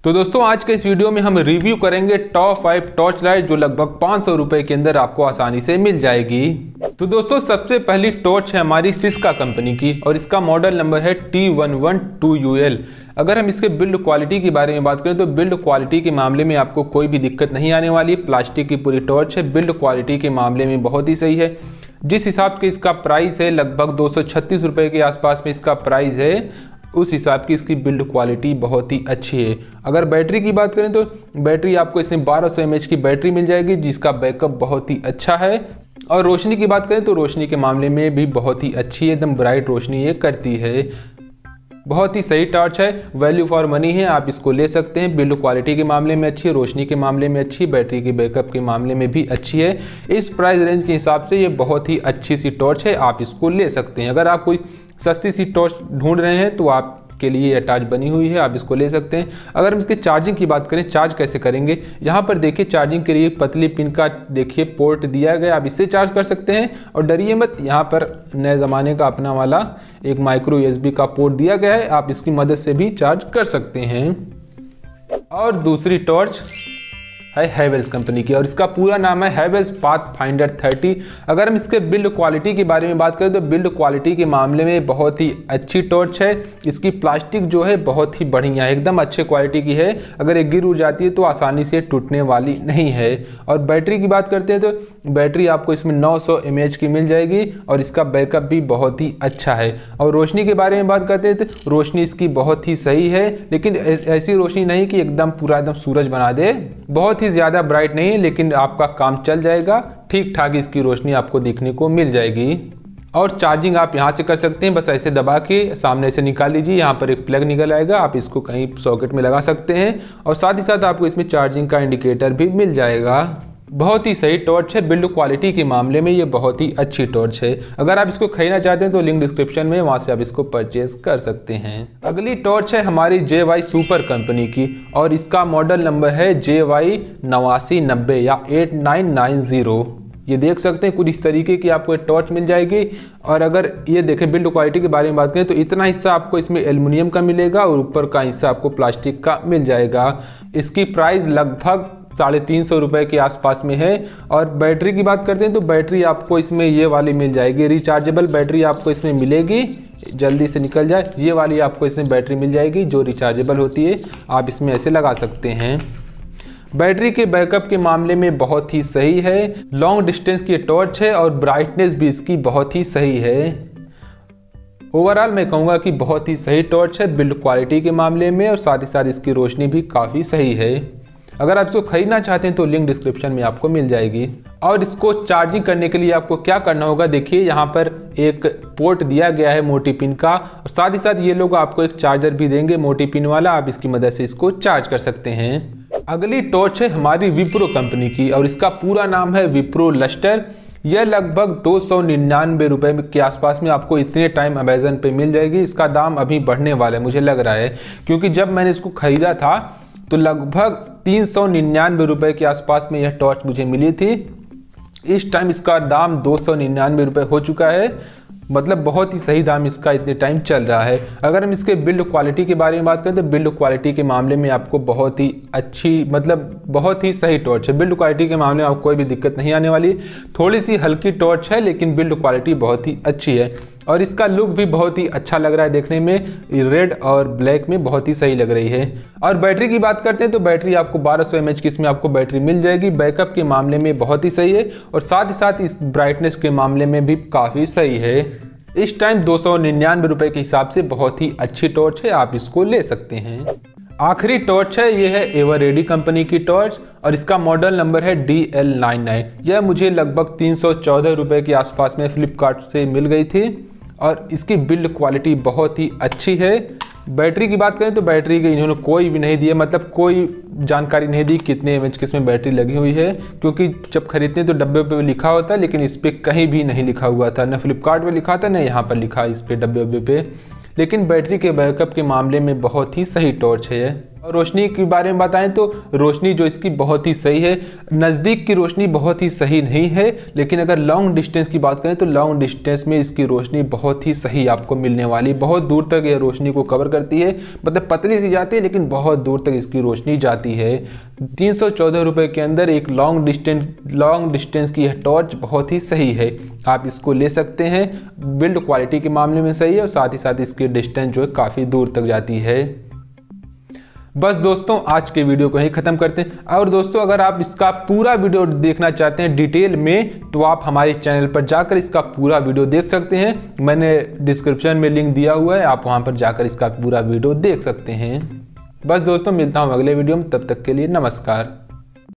तो दोस्तों आज के इस वीडियो में हम रिव्यू करेंगे टॉप 5 टॉर्च लाइट जो लगभग 500 रुपए के अंदर आपको आसानी से मिल जाएगी। तो दोस्तों सबसे पहली टॉर्च है हमारी सिस्का कंपनी की और इसका मॉडल नंबर है T112UL। अगर हम इसके बिल्ड क्वालिटी की बारे में बात करें तो बिल्ड क्वालिटी के मामले में आपको कोई भी दिक्कत नहीं आने वाली। प्लास्टिक की पूरी टॉर्च है, बिल्ड क्वालिटी के मामले में बहुत ही सही है। जिस हिसाब के इसका प्राइस है लगभग 236 रुपये के आसपास में इसका प्राइस है, उस हिसाब की इसकी बिल्ड क्वालिटी बहुत ही अच्छी है। अगर बैटरी की बात करें तो बैटरी आपको इसमें 1200 mAh की बैटरी मिल जाएगी जिसका बैकअप बहुत ही अच्छा है। और रोशनी की बात करें तो रोशनी के मामले में भी बहुत ही अच्छी है, एकदम ब्राइट रोशनी ये करती है। बहुत ही सही टॉर्च है, वैल्यू फॉर मनी है, आप इसको ले सकते हैं। बिल्ड क्वालिटी के मामले में अच्छी है, रोशनी के मामले में अच्छी, बैटरी के बैकअप के मामले में भी अच्छी है। इस प्राइस रेंज के हिसाब से ये बहुत ही अच्छी सी टॉर्च है, आप इसको ले सकते हैं। अगर आप कोई सस्ती सी टॉर्च ढूंढ रहे हैं तो आपके लिए ये टॉर्च बनी हुई है, आप इसको ले सकते हैं। अगर हम इसके चार्जिंग की बात करें, चार्ज कैसे करेंगे, यहाँ पर देखिए चार्जिंग के लिए पतली पिन का देखिए पोर्ट दिया गया, आप इससे चार्ज कर सकते हैं। और डरिए मत, यहाँ पर नए ज़माने का अपना वाला एक माइक्रो USB का पोर्ट दिया गया है, आप इसकी मदद से भी चार्ज कर सकते हैं। और दूसरी टॉर्च है हैवेल्स कंपनी की और इसका पूरा नाम है हैवेल्स पाथफाइंडर 30। अगर हम इसके बिल्ड क्वालिटी के बारे में बात करें तो बिल्ड क्वालिटी के मामले में बहुत ही अच्छी टॉर्च है। इसकी प्लास्टिक जो है बहुत ही बढ़िया है, एकदम अच्छे क्वालिटी की है। अगर ये गिर उड़ जाती है तो आसानी से टूटने वाली नहीं है। और बैटरी की बात करते हैं तो बैटरी आपको इसमें 900 mAh की मिल जाएगी और इसका बैकअप भी बहुत ही अच्छा है। और रोशनी के बारे में बात करते हैं तो रोशनी इसकी बहुत ही सही है, लेकिन ऐसी रोशनी नहीं कि एकदम पूरा एकदम सूरज बना दे, बहुत ही ज़्यादा ब्राइट नहीं है, लेकिन आपका काम चल जाएगा। ठीक ठाक इसकी रोशनी आपको देखने को मिल जाएगी। और चार्जिंग आप यहाँ से कर सकते हैं, बस ऐसे दबा के सामने से निकाल लीजिए, यहाँ पर एक प्लग निकल आएगा, आप इसको कहीं सॉकेट में लगा सकते हैं। और साथ ही साथ आपको इसमें चार्जिंग का इंडिकेटर भी मिल जाएगा। बहुत ही सही टॉर्च है, बिल्ड क्वालिटी के मामले में ये बहुत ही अच्छी टॉर्च है। अगर आप इसको खरीदना चाहते हैं तो लिंक डिस्क्रिप्शन में, वहां से आप इसको परचेज कर सकते हैं। अगली टॉर्च है हमारी JY सुपर कंपनी की और इसका मॉडल नंबर है JY 8990 या 8990। ये देख सकते हैं कुछ इस तरीके की आपको टॉर्च मिल जाएगी। और अगर ये देखें बिल्ड क्वालिटी के बारे में बात करें तो इतना हिस्सा आपको इसमें एल्युमिनियम का मिलेगा और ऊपर का हिस्सा आपको प्लास्टिक का मिल जाएगा। इसकी प्राइस लगभग 350 रुपये के आसपास में है। और बैटरी की बात करते हैं तो बैटरी आपको इसमें ये वाली मिल जाएगी, रिचार्जेबल बैटरी आपको इसमें मिलेगी। जल्दी से निकल जाए, ये वाली आपको इसमें बैटरी मिल जाएगी जो रिचार्जेबल होती है, आप इसमें ऐसे लगा सकते हैं। बैटरी के बैकअप के मामले में बहुत ही सही है, लॉन्ग डिस्टेंस की टॉर्च है और ब्राइटनेस भी इसकी बहुत ही सही है। ओवरऑल मैं कहूँगा कि बहुत ही सही टॉर्च है बिल्ड क्वालिटी के मामले में, और साथ ही साथ इसकी रोशनी भी काफ़ी सही है। अगर आप इसको खरीदना चाहते हैं तो लिंक डिस्क्रिप्शन में आपको मिल जाएगी। और इसको चार्जिंग करने के लिए आपको क्या करना होगा, देखिए यहाँ पर एक पोर्ट दिया गया है मोटी पिन का, और साथ ही साथ ये लोग आपको एक चार्जर भी देंगे मोटी पिन वाला, आप इसकी मदद से इसको चार्ज कर सकते हैं। अगली टॉर्च है हमारी विप्रो कंपनी की और इसका पूरा नाम है विप्रो लस्टर। यह लगभग 299 रुपये के आसपास में आपको इतने टाइम अमेजन पे मिल जाएगी। इसका दाम अभी बढ़ने वाला है मुझे लग रहा है, क्योंकि जब मैंने इसको खरीदा था तो लगभग 399 रुपये के आसपास में यह टॉर्च मुझे मिली थी। इस टाइम इसका दाम 299 रुपये हो चुका है, मतलब बहुत ही सही दाम इसका इतने टाइम चल रहा है। अगर हम इसके बिल्ड क्वालिटी के बारे में बात करें तो बिल्ड क्वालिटी के मामले में आपको बहुत ही अच्छी, मतलब बहुत ही सही टॉर्च है। बिल्ड क्वालिटी के मामले में आपको कोई भी दिक्कत नहीं आने वाली। थोड़ी सी हल्की टॉर्च है लेकिन बिल्ड क्वालिटी बहुत ही अच्छी है और इसका लुक भी बहुत ही अच्छा लग रहा है देखने में, रेड और ब्लैक में बहुत ही सही लग रही है। और बैटरी की बात करते हैं तो बैटरी आपको 1200 mAh की इसमें आपको बैटरी मिल जाएगी। बैकअप के मामले में बहुत ही सही है और साथ ही साथ इस ब्राइटनेस के मामले में भी काफ़ी सही है। इस टाइम 299 रुपये के हिसाब से बहुत ही अच्छी टॉर्च है, आप इसको ले सकते हैं। आखिरी टॉर्च है, ये है एवररेडी कंपनी की टॉर्च और इसका मॉडल नंबर है DL99। यह मुझे लगभग 314 रुपये के आसपास में फ्लिपकार्ट से मिल गई थी और इसकी बिल्ड क्वालिटी बहुत ही अच्छी है। बैटरी की बात करें तो बैटरी के इन्होंने कोई भी नहीं दिया, मतलब कोई जानकारी नहीं दी कितने mAh की इसमें बैटरी लगी हुई है, क्योंकि जब खरीदते हैं तो डब्बे पे लिखा होता है लेकिन इस पर कहीं भी नहीं लिखा हुआ था, न फ्लिपकार्ट पे लिखा था न यहाँ पर लिखा इस पे डब्बे पे। लेकिन बैटरी के बैकअप के मामले में बहुत ही सही टॉर्च है। और रोशनी के बारे में बताएं तो रोशनी जो इसकी बहुत ही सही है। नज़दीक की रोशनी बहुत ही सही नहीं है, लेकिन अगर लॉन्ग डिस्टेंस की बात करें तो लॉन्ग डिस्टेंस में इसकी रोशनी बहुत ही सही आपको मिलने वाली। बहुत दूर तक यह रोशनी को कवर करती है, मतलब पतली सी जाती है लेकिन बहुत दूर तक इसकी रोशनी जाती है। 314 रुपये के अंदर एक लॉन्ग डिस्टेंस की यह टॉर्च बहुत ही सही है, आप इसको ले सकते हैं। बिल्ड क्वालिटी के मामले में सही है और साथ ही साथ इसकी डिस्टेंस जो है काफ़ी दूर तक जाती है। बस दोस्तों आज के वीडियो को यहीं ख़त्म करते हैं। और दोस्तों अगर आप इसका पूरा वीडियो देखना चाहते हैं डिटेल में तो आप हमारे चैनल पर जाकर इसका पूरा वीडियो देख सकते हैं। मैंने डिस्क्रिप्शन में लिंक दिया हुआ है, आप वहां पर जाकर इसका पूरा वीडियो देख सकते हैं। बस दोस्तों मिलता हूं अगले वीडियो में, तब तक के लिए नमस्कार।